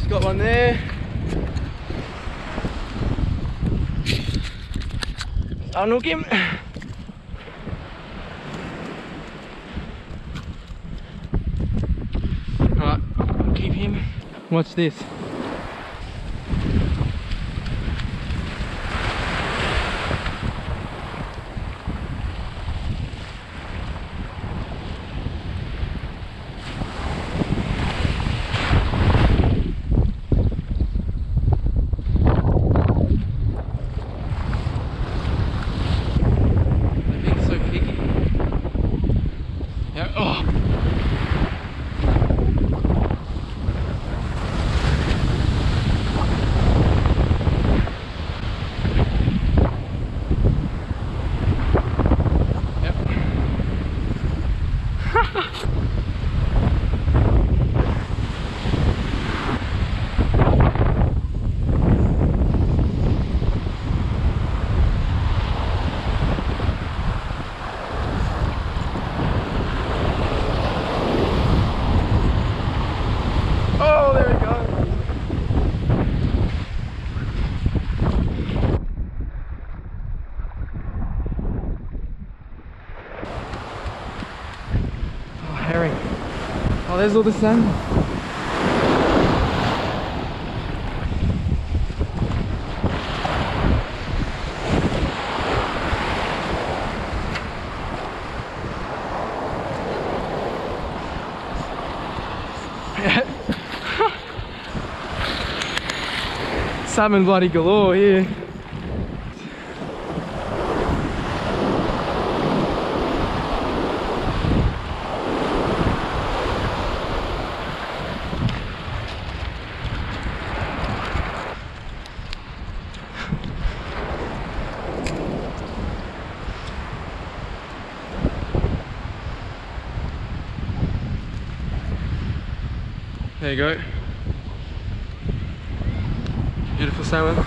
got one there. Unhook him. Alright, keep him. Watch this. Herring. Oh, there's all the salmon. Salmon bloody galore here. There you go. Beautiful salmon.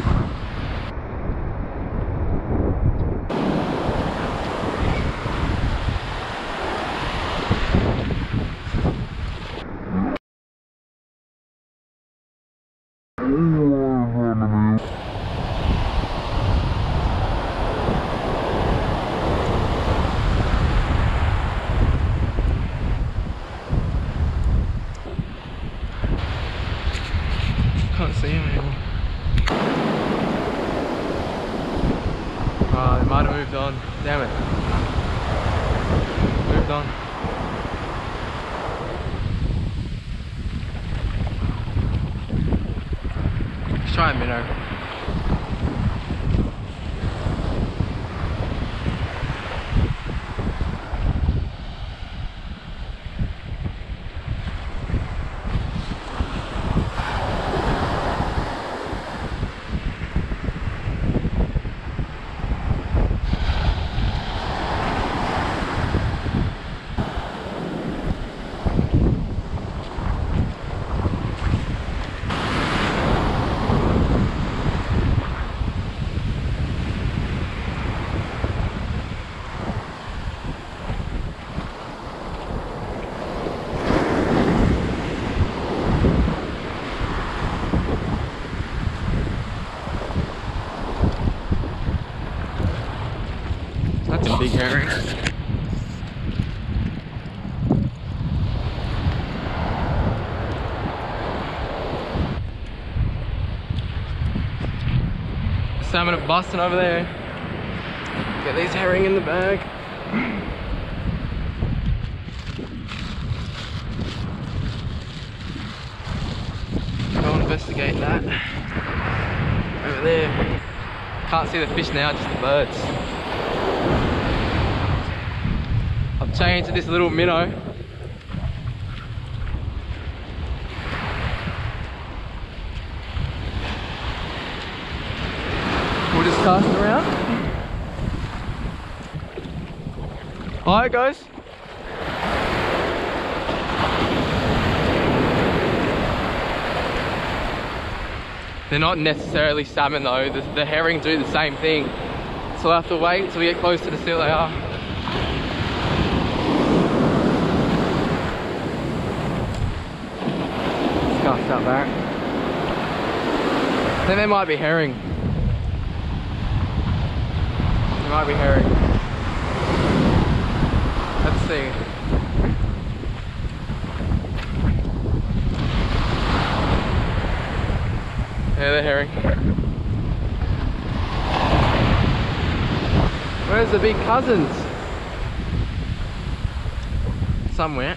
Can't see him anymore. Oh, they might have moved on. Damn it. Moved on. Let's try a minnow. That's a big herring. Salmon are busting over there. Get these herring in the bag. Go investigate that. Over there. Can't see the fish now, just the birds. I've changed to this little minnow. We'll just cast it around. Alright guys. They're not necessarily salmon though, the herring do the same thing. So we'll have to wait until we get closer to see what they are. Let's cast that back. I think there might be herring. There might be herring. Let's see. Yeah, they're herring. Where's the big cousins? Somewhere.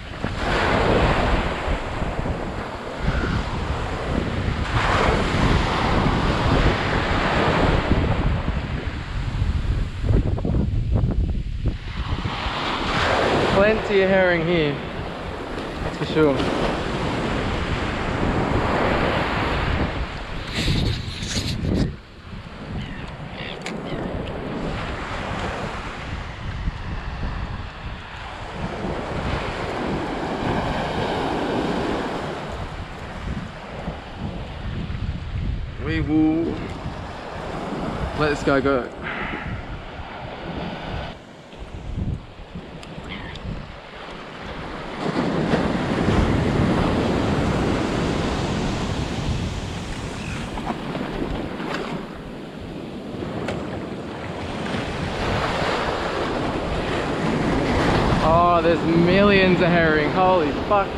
Plenty of herring here, that's for sure. We will let this guy go. Oh, there's millions of herring, holy fuck.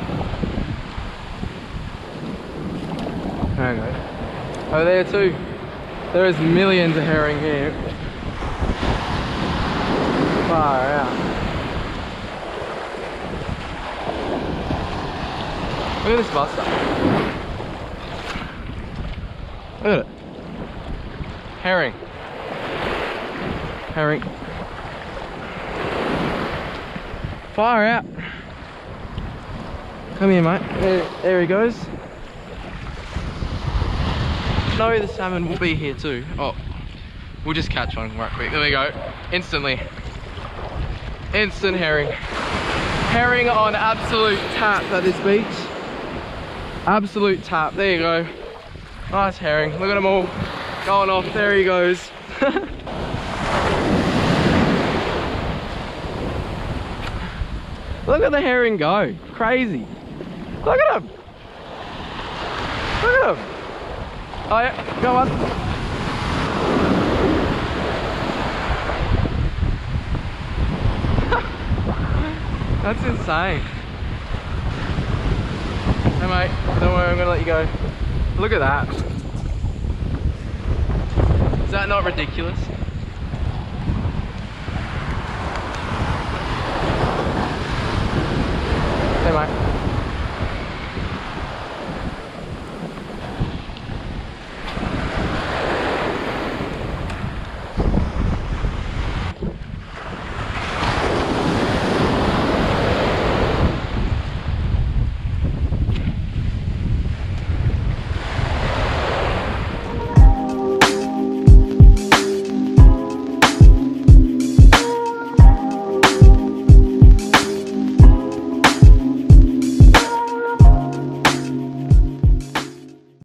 Hang on. Oh, there too. There is millions of herring here. Far out. Look at this buster. Look at it. Herring. Herring. Far out. Come here, mate. There he goes. No, the salmon will be here too. Oh, we'll just catch one right quick. There we go. Instantly. Instant herring. Herring on absolute tap at this beach. Absolute tap. There you go. Nice herring. Look at them all going off. There he goes. Look at the herring go. Crazy. Look at him. Look at him. Oh yeah, go on. That's insane. Hey mate, don't worry, I'm gonna let you go. Look at that. Is that not ridiculous? Hey mate.